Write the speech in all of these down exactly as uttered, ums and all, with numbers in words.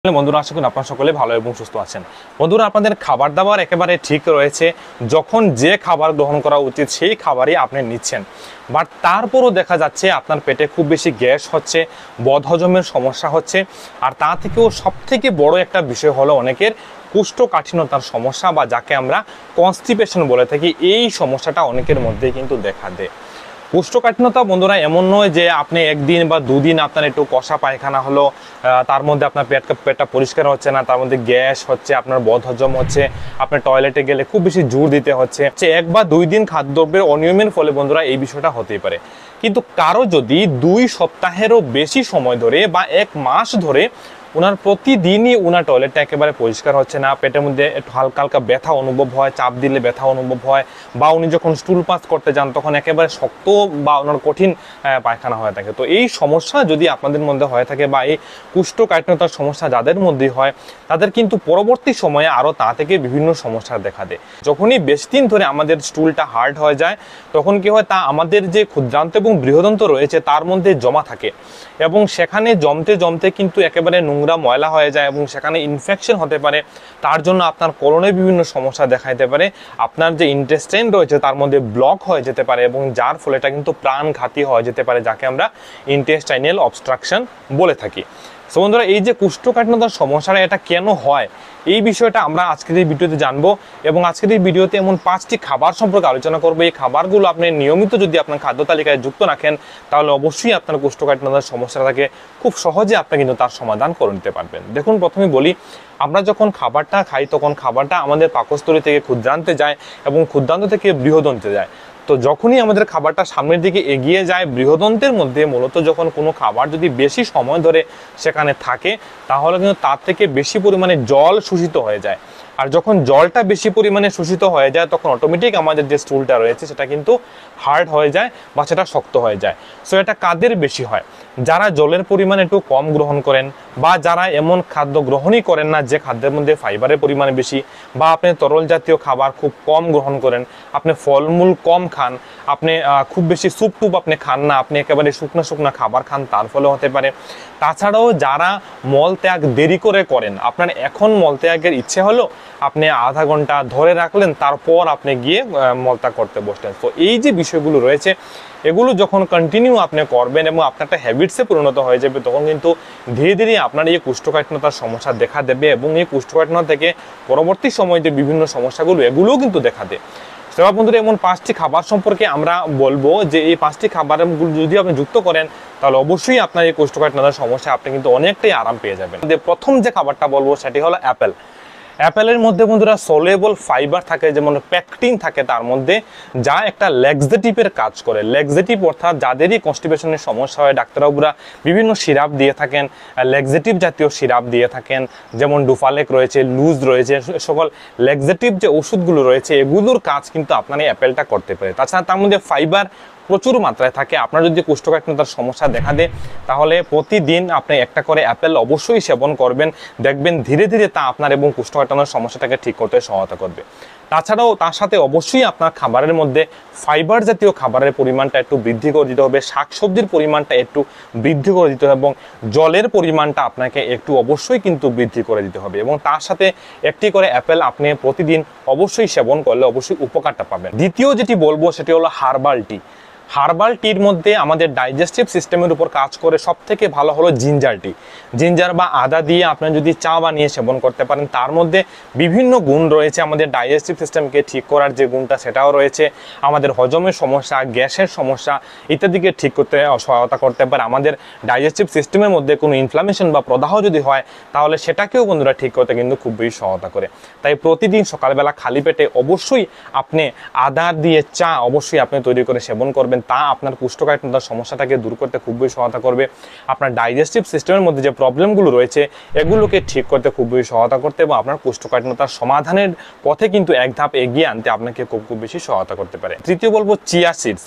বন্ধুরা আশা করি আপনারা সকলে ভালো এবং সুস্থ আছেন। বন্ধুরা আপনাদের খাবার দাবার একেবারে ঠিক রয়েছে, যখন যে খাবার গ্রহণ করা উচিত সেই খাবারই আপনি নিচ্ছেন, বাট তারপরও দেখা যাচ্ছে আপনার পেটে খুব বেশি গ্যাস হচ্ছে, বদহজমের সমস্যা হচ্ছে, আর তা থেকেও সব থেকে বড় একটা বিষয় হলো অনেকের কোষ্ঠকাঠিন্যতার সমস্যা, বা যাকে আমরা কনস্টিপেশন বলে থাকি। এই সমস্যাটা অনেকের মধ্যেই কিন্তু দেখা দেয়। কোষ্ঠকাঠিন্যতা বন্ধুরা এমন নয় যে আপনি একদিন বা দুদিন আপনার একটু কষা পায়খানা হলো, তার মধ্যে আপনার পেট পেটটা পরিষ্কার হচ্ছে না, তার মধ্যে গ্যাস হচ্ছে, আপনার বদহজম হচ্ছে, আপনার টয়লেটে গেলে খুব বেশি জোর দিতে হচ্ছে, এক বা দুই দিন খাদ্যদ্রব্যের অনিয়মের ফলে বন্ধুরা এই বিষয়টা হতেই পারে। কিন্তু কারো যদি দুই সপ্তাহেরও বেশি সময় ধরে বা এক মাস ধরে ওনার প্রতিদিনই ওনার টয়লেটটা একেবারে পরিষ্কার হচ্ছে না, পেটের মধ্যে একটু হালকা হালকা ব্যথা অনুভব হয়, চাপ দিলে ব্যথা অনুভব হয়, বা উনি যখন স্টুল পাস করতে যান তখন একেবারে শক্ত বা ওনার কঠিন পায়খানা হয়ে থাকে, তো এই সমস্যা যদি আপনাদের মধ্যে হয়ে থাকে বা এই কোষ্ঠকাঠিন্যতার সমস্যা যাদের মধ্যেই হয়, তাদের কিন্তু পরবর্তী সময়ে আরও তা থেকে বিভিন্ন সমস্যা দেখা দেয়। যখনই বেশ দিন ধরে আমাদের স্টুলটা হার্ড হয়ে যায়, তখন কি হয়, তা আমাদের যে ক্ষুদ্রান্ত এবং বৃহদন্ত রয়েছে তার মধ্যে জমা থাকে, এবং সেখানে জমতে জমতে কিন্তু একেবারে নোংরা ময়লা হয়ে যায়, এবং সেখানে ইনফেকশন হতে পারে। তার জন্য আপনার কোলনে বিভিন্ন সমস্যা দেখা দিতে পারে, আপনার যে ইন্টেস্টাইন রয়েছে তার মধ্যে ব্লক হয়ে যেতে পারে, এবং যার ফলে এটা কিন্তু প্রাণঘাতী হয়ে যেতে পারে, যাকে আমরা ইন্টেস্টাইনাল অবস্ট্রাকশন বলে থাকি। সো বন্ধুরা, এই যে কোষ্ঠকাঠিন্যতার সমস্যাটা এটা কেন হয়, এই বিষয়টা আমরা আজকের এই ভিডিওতে জানবো, এবং আজকের এই ভিডিওতে এমন পাঁচটি খাবার সম্পর্কে আলোচনা করবো। এই খাবারগুলো আপনি নিয়মিত যদি আপনার খাদ্য তালিকায় যুক্ত রাখেন, তাহলে অবশ্যই আপনার কোষ্ঠকাঠিন্যতার সমস্যাটাকে খুব সহজে আপনি কিন্তু তার সমাধান করে নিতে পারবেন। দেখুন, প্রথমে বলি, আমরা যখন খাবারটা খাই তখন খাবারটা আমাদের পাকস্থলী থেকে ক্ষুদ্রান্তে যায়, এবং ক্ষুদ্রান্ত থেকে বৃহদন্তে যায়। তো যখনই আমাদের খাবারটা সামনের দিকে এগিয়ে যায়, বৃহদন্তের মধ্যে মূলত যখন কোনো খাবার যদি বেশি সময় ধরে সেখানে থাকে, তাহলে কিন্তু তার থেকে বেশি পরিমাণে জল শোষিত হয়ে যায়। আর যখন জলটা বেশি পরিমাণে শোষিত হয়ে যায়, তখন অটোমেটিক আমাদের যে স্টুলটা রয়েছে সেটা কিন্তু হার্ড হয়ে যায় বা সেটা শক্ত হয়ে যায়। সো এটা কাদের বেশি হয়? যারা জলের পরিমাণ একটু কম গ্রহণ করেন, বা যারা এমন খাদ্য গ্রহণই করেন না যে খাদ্যের মধ্যে ফাইবারের পরিমাণ বেশি, বা আপনি তরল জাতীয় খাবার খুব কম গ্রহণ করেন, আপনি ফলমূল কম খান, আপনি খুব বেশি স্যুপ টুপ আপনি খান না, আপনি একেবারে শুকনো শুকনো খাবার খান, তার ফলে হতে পারে। তাছাড়াও যারা মল ত্যাগ দেরি করে করেন, আপনার এখন মল ত্যাগের ইচ্ছে হলো, আপনি আধা ঘন্টা ধরে রাখলেন, তারপর আপনি গিয়ে মলত্যাগ করতে বসলেন। তো এই যে বিষয়গুলো রয়েছে, এগুলো যখন কন্টিনিউ আপনি করবেন এবং আপনার একটা হ্যাবিটসে পরিণত হয়ে যাবে, তখন কিন্তু ধীরে ধীরে আপনার এই কোষ্ঠকাঠিন্যতার সমস্যা দেখা দেবে, এবং এই কোষ্ঠকাঠিন্যতা থেকে পরবর্তী সময়ে যে বিভিন্ন সমস্যাগুলো এগুলোও কিন্তু দেখা দেয়। সেবা বন্ধুরা, এমন পাঁচটি খাবার সম্পর্কে আমরা বলবো, যে এই পাঁচটি খাবারগুলো যদি আপনি যুক্ত করেন, তাহলে অবশ্যই আপনার এই কোষ্ঠকাঠিন্যতার সমস্যা আপনি কিন্তু অনেকটাই আরাম পেয়ে যাবেন। প্রথম যে খাবারটা বলবো সেটি হলো অ্যাপেল। অ্যাপেলের মধ্যে বন্ধুরা সলিউবল ফাইবার থাকে, যেমন প্যাকটিন থাকে তার মধ্যে, যা একটা ল্যাক্সেটিভের কাজ করে। ল্যাক্সেটিভ অর্থাৎ যাদেরই কনস্টিপেশনের সমস্যা হয়, ডাক্তারবাবুরা বিভিন্ন সিরাপ দিয়ে থাকেন, ল্যাক্সেটিভ জাতীয় সিরাপ দিয়ে থাকেন, যেমন ডুফালেক রয়েছে, লুজ রয়েছে, সকল ল্যাক্সেটিভ যে ওষুধগুলো রয়েছে এগুলোর কাজ কিন্তু আপনার এই অ্যাপেলটা করতে পারে। তাছাড়া তার মধ্যে ফাইবার প্রচুর মাত্রায় থাকে। আপনার যদি কোষ্ঠকাঠিন্যতার সমস্যা দেখা দেয়, তাহলে প্রতিদিন আপনি একটা করে অ্যাপেল অবশ্যই সেবন করবেন, দেখবেন ধীরে ধীরে তা আপনার এবং কোষ্ঠকাঠিন্যতার সমস্যাটাকে ঠিক করতে সহায়তা করবে। তাছাড়াও তার সাথে অবশ্যই আপনার খাবারের মধ্যে ফাইবার জাতীয় খাবারের পরিমাণটা একটু বৃদ্ধি করে দিতে হবে, শাকসবজির পরিমাণটা একটু বৃদ্ধি করে দিতে হবে, এবং জলের পরিমাণটা আপনাকে একটু অবশ্যই কিন্তু বৃদ্ধি করে দিতে হবে, এবং তার সাথে একটি করে অ্যাপেল আপনি প্রতিদিন অবশ্যই সেবন করলে অবশ্যই উপকারটা পাবেন। দ্বিতীয় যেটি বলবো সেটি হলো হার্বাল টি। হার্বাল টির মধ্যে আমাদের ডাইজেস্টিভ সিস্টেমের উপর কাজ করে সব থেকে ভালো হলো জিঞ্জার টি। জিঞ্জার বা আদা দিয়ে আপনি যদি চা বানিয়ে সেবন করতে পারেন, তার মধ্যে বিভিন্ন গুণ রয়েছে। আমাদের ডাইজেস্টিভ সিস্টেমকে ঠিক করার যে গুণটা সেটাও রয়েছে, আমাদের হজমের সমস্যা, গ্যাসের সমস্যা ইত্যাদিকে ঠিক করতে সহায়তা করতে পারে। আমাদের ডাইজেস্টিভ সিস্টেমের মধ্যে কোনো ইনফ্লামেশন বা প্রদাহ যদি হয়, তাহলে সেটাকেও বন্ধুরা ঠিক করতে কিন্তু খুব বেশি সহায়তা করে। তাই প্রতিদিন সকালবেলা খালি পেটে অবশ্যই আপনি আদা দিয়ে চা অবশ্যই আপনি তৈরি করে সেবন করবেন, তা আপনার কোষ্ঠকাঠিন্যতার সমস্যাটাকে দূর করতে খুব বেশি সহায়তা করবে। আপনার ডাইজেস্টিভ সিস্টেমের মধ্যে যে প্রবলেমগুলো রয়েছে এগুলোকে ঠিক করতে খুব বেশি সহায়তা করতে, এবং আপনার কোষ্ঠকাঠিন্যতার সমাধানের পথে কিন্তু এক ধাপ এগিয়ে আনতে আপনাকে খুব খুব বেশি সহায়তা করতে পারে। তৃতীয় বলবো চিয়া সিডস।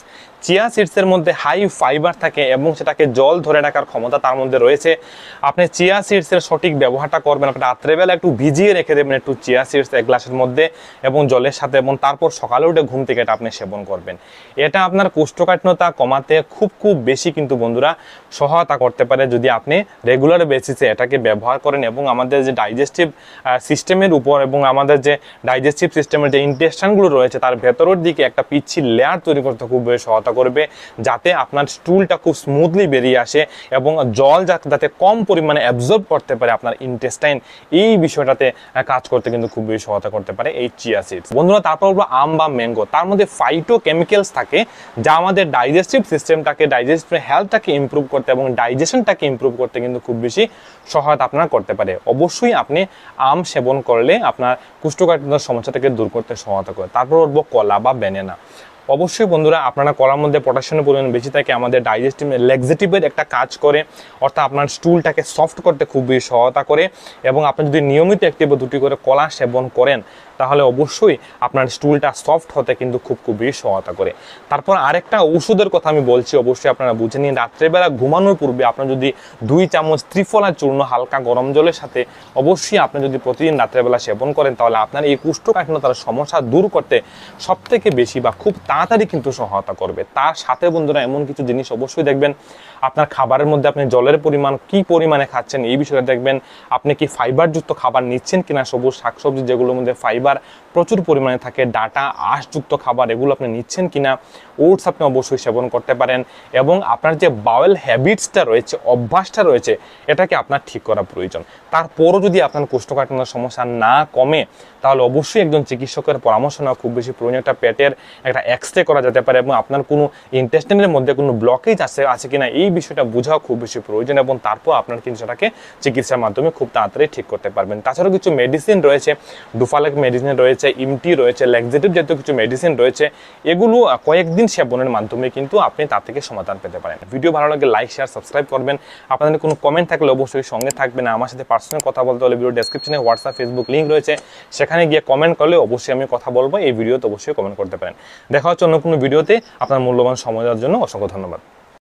চিয়া সিডসের মধ্যে হাই ফাইবার থাকে এবং সেটাকে জল ধরে রাখার ক্ষমতা তার মধ্যে রয়েছে। আপনি চিয়া সিডসের সঠিক ব্যবহারটা করবেন, আপনি রাত্রেবেলা একটু ভিজিয়ে রেখে দেবেন একটু চিয়া সিডস এক গ্লাসের মধ্যে এবং জলের সাথে, এবং তারপর সকালে উঠে ঘুম থেকে এটা আপনি সেবন করবেন। এটা আপনার কোষ্ঠকাঠিন্যতা কমাতে খুব খুব বেশি কিন্তু বন্ধুরা সহায়তা করতে পারে যদি আপনি রেগুলার বেসিসে এটাকে ব্যবহার করেন। এবং আমাদের যে ডাইজেস্টিভ সিস্টেমের উপর এবং আমাদের যে ডাইজেস্টিভ সিস্টেমের যে ইন্টেস্টাইনগুলো রয়েছে তার ভেতরের দিকে একটা পিচ্ছিল লেয়ার তৈরি করতে খুব বেশি সহায়তা করবে, যাতে আপনার স্টুলটা খুব স্মুথলি বেরিয়ে আসে এবং জল যাতে কম পরিমাণে অ্যাবজর্ব করতে পারে আপনার ইন্টেস্টাইন, এই বিষয়টাতে কাজ করতে কিন্তু খুব বেশি সহায়তা করতে পারে এই চিয়া সিডস। বন্ধুরা তারপর বলবো আম বা ম্যাঙ্গো, তার মধ্যে ফাইটো কেমিক্যালস থাকে যা আমাদের ডাইজেস্টিভ সিস্টেমটাকে ডাইজেস্টিভ হেলথটাকে ইমপ্রুভ করতে এবং ডাইজেশনটাকে ইমপ্রুভ করতে কিন্তু খুব বেশি সহায়তা আপনার করতে পারে। অবশ্যই আপনি আম সেবন করলে আপনার কোষ্ঠকাঠিন্যতার সমস্যা থেকে দূর করতে সহায়তা করে। তারপর বলবো কলা বা ব্যানানা। অবশ্যই বন্ধুরা আপনারা কলার মধ্যে পটাশিয়ামের পরিমাণ বেশি থাকে, আমাদের ডাইজেস্টিভ লেক্সেটিভের একটা কাজ করে, অর্থাৎ আপনার স্টুলটাকে সফট করতে খুব বেশি সহায়তা করে। এবং আপনি যদি নিয়মিত একটি বা দুটি করে কলা সেবন করেন তাহলে অবশ্যই আপনার স্টুলটা সফট হতে কিন্তু খুব খুব বেশি সহায়তা করে। তারপর আরেকটা ওষুধের কথা আমি বলছি, অবশ্যই আপনারা বুঝে নিন। রাত্রেবেলা ঘুমানোর পূর্বে আপনার যদি দুই চামচ ত্রিফলা চূর্ণ হালকা গরম জলের সাথে অবশ্যই আপনি যদি প্রতিদিন রাত্রেবেলা সেবন করেন তাহলে আপনার এই কোষ্ঠকাঠিন্যতার সমস্যা দূর করতে সব থেকে বেশি বা খুব তাড়াতাড়ি কিন্তু সহায়তা করবে। তার সাথে বন্ধুরা এমন কিছু জিনিস অবশ্যই দেখবেন, আপনার খাবারের মধ্যে আপনি জলের পরিমাণ কি পরিমাণে খাচ্ছেন এই বিষয়টা দেখবেন, আপনি কি ফাইবারযুক্ত খাবার নিচ্ছেন কিনা, সবুজ শাকসবজি যেগুলোর মধ্যে ফাইবার প্রচুর পরিমাণে থাকে, ডাটা আঁশযুক্ত খাবার এগুলো আপনি নিচ্ছেন কিনা, ওটস আপনি অবশ্যই সেবন করতে পারেন। এবং আপনার যে বাওয়েল হ্যাবিটসটা রয়েছে, অভ্যাসটা রয়েছে, এটাকে আপনার ঠিক করা প্রয়োজন। তারপরও যদি আপনার কোষ্ঠকাঠিন্যতার সমস্যা না কমে তাহলে অবশ্যই একজন চিকিৎসকের পরামর্শ নেওয়া খুব বেশি প্রয়োজন। একটা পেটের একটা এক্সরে করা যেতে পারে এবং আপনার কোনো ইন্টেস্টাইনের মধ্যে কোনো ব্লকেজ আছে আছে কিনা এই বিষয়টা বোঝাও খুব বেশি প্রয়োজন, এবং তারপর আপনার কিন্তু সেটাকে চিকিৎসার মাধ্যমে খুব তাড়াতাড়ি ঠিক করতে পারবেন। তাছাড়াও কিছু মেডিসিন রয়েছে, ডুফালেক মেডিসিন রয়েছে, ইমটি রয়েছে, ল্যাক্সেটিভ জাতীয় কিছু মেডিসিন রয়েছে, এগুলো কয়েকদিন সেবনের মাধ্যমে কিন্তু আপনি তার থেকে সমাধান পেতে পারেন। ভিডিও ভালো লাগলে লাইক শেয়ার সাবস্ক্রাইব করবেন। আপনাদের কোনো কমেন্ট থাকলে অবশ্যই সঙ্গে থাকবেন। আমার সাথে পার্সোনাল কথা বলতে হলে ভিডিও ডেসক্রিপশনে হোয়াটসঅ্যাপ ফেসবুক লিঙ্ক রয়েছে, সেখানে গিয়ে কমেন্ট করলে অবশ্যই আমি কথা বলবো। এই ভিডিওতে অবশ্যই কমেন্ট করতে পারেন। দেখা হচ্ছে অন্য কোনো ভিডিওতে। আপনার মূল্যবান সময় দেওয়ার জন্য অসংখ্য ধন্যবাদ।